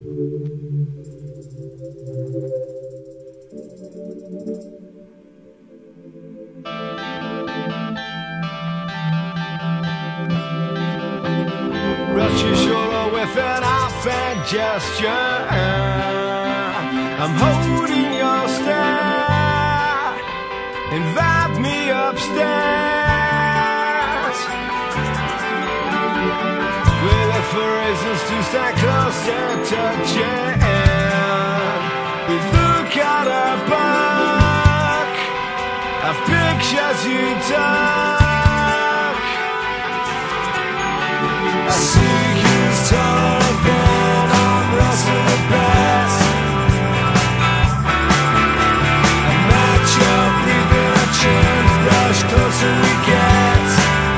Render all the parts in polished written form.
Brush your shoulder with an offhand gesture. I'm holding your stare. Invite me upstairs. We look for reasons to stand close and touching. We look at a book of pictures you took. I see you taller than I'm wrestling the best. I match your breathing, our chins brush closer we get.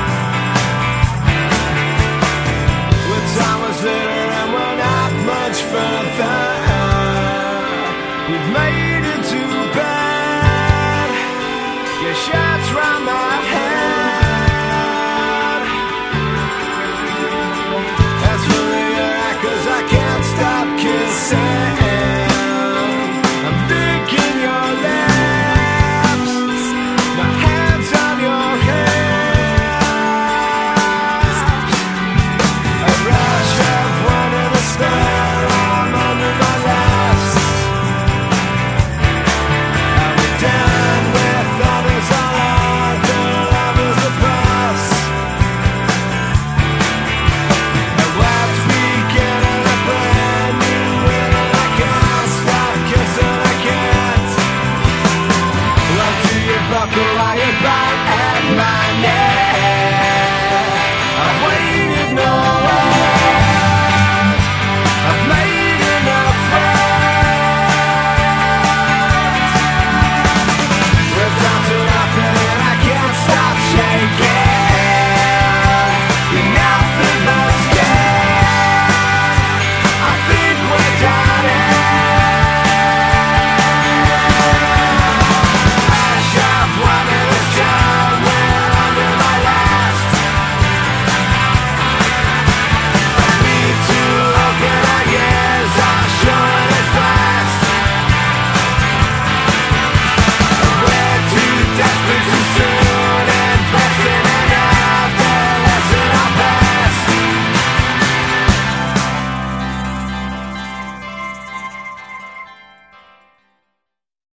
We're timeless later and we're not much further. We've made it to bed. Your shadow